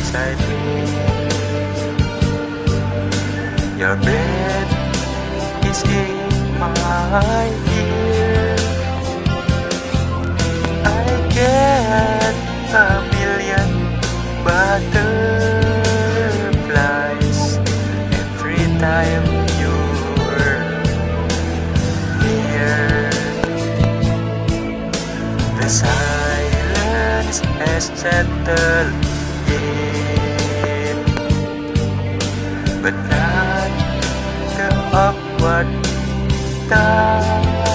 beside me. Your breath is in my ear. I get a million butterflies every time you're near. The silence has settled in, but not the awkward time.